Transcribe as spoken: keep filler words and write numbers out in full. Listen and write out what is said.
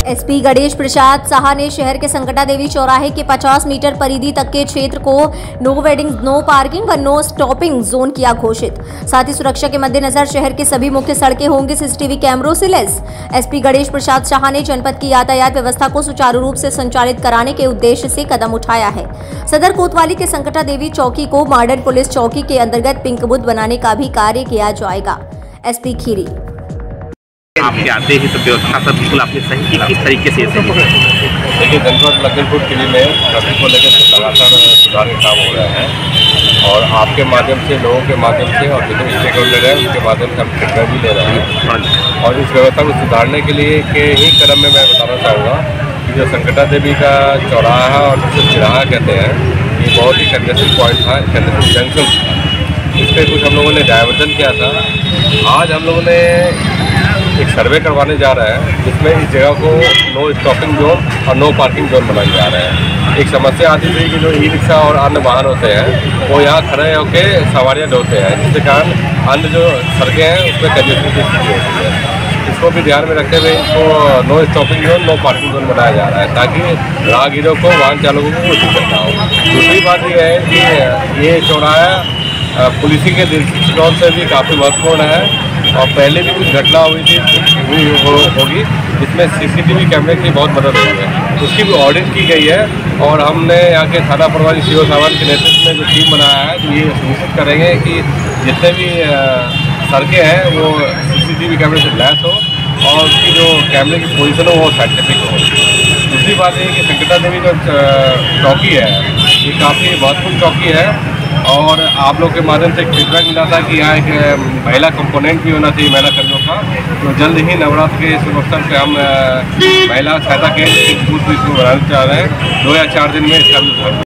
SP Ganesh Prasad Saha ने शहर के संकटा देवी चौराहे के पचास मीटर परिधि तक के क्षेत्र को नो वेडिंग, नो पार्किंग व नो स्टॉपिंग जोन किया घोषित। साथ ही सुरक्षा के मद्देनजर शहर की सभी मुख्य सड़कें होंगी सीसीटीवी कैमरों से लैस। एसपी गणेश प्रसाद साहा ने जनपद की यातायात व्यवस्था को सुचारू रूप से संचालित कराने के उद्देश्य से कदम उठाया है। सदर कोतवाली के संकटा देवी चौकी को मॉडर्न पुलिस चौकी के अंतर्गत पिंक बुथ बनाने का भी कार्य किया जाएगा। एसपी खीरी आपके आते ही तो व्यवस्था सब बिल्कुल आपने सही की, किस तरीके से देखिए, जनपद लखीमपुर खीरी में ट्रैफिक को लेकर लगातार सुधार के काम हो रहे हैं और आपके माध्यम से, लोगों के माध्यम से और जितने स्टेक होल्डर हैं उनके माध्यम से हम फीडबैक भी ले रहे हैं। और इस व्यवस्था को सुधारने के लिए के ही क्रम में मैं बताना चाहूँगा कि जो संकटा देवी का चौराहा है और जिसे चिराहा कहते हैं, ये बहुत ही कंजेस्टेड पॉइंट था, कंजेस्टेड जंक्शन था। इस पर कुछ हम लोगों ने डायवर्जन किया था। आज हम लोगों ने एक सर्वे करवाने जा रहे हैं जिसमें इस जगह को नो स्टॉपिंग जोन और नो पार्किंग जोन बनाए जा रहे हैं। एक समस्या आती थी कि जो ई रिक्शा और अन्य वाहन होते हैं वो यहाँ खड़े होकर सवारियाँ ढोते हैं, जिसके कारण अन्य जो सड़कें हैं उसमें कंजेस्टेड की स्थिति होती है। इसको भी ध्यान में रखते हुए इसको no stopping zone, no parking zone बनाया जा रहा है ताकि राहगीरों को, वाहन चालकों को कोई दिक्कत ना हो। दूसरी बात यह है कि ये चौराहा पुलिसिंग के दृष्टिकोण से भी काफ़ी महत्वपूर्ण है और पहले भी कुछ घटना हुई थी हुई हो, होगी जिसमें सीसीटीवी कैमरे की बहुत मदद हुई है। उसकी भी ऑडिट की गई है और हमने यहाँ के थाना प्रभारी सीओ साहब के नेतृत्व में जो टीम बनाया है तो ये सुनिश्चित करेंगे कि जितने भी सड़कें हैं वो सीसीटीवी कैमरे से लैस हो और उसकी जो कैमरे की पोजीशन हो वो साइंटिफिक हो। दूसरी बात ये कि संकटा देवी जो चौकी है ये काफ़ी महत्वपूर्ण चौकी है और आप लोग के माध्यम से एक फीडबैक मिला था कि यहाँ एक महिला कंपोनेंट भी होना चाहिए महिला कर्मियों का। तो जल्द ही नवरात्र के शुभ अवसर पर हम महिला सहायता केंद्र की बूथ भी इसको बनाना चाह रहे हैं। दो या चार दिन में इसका भी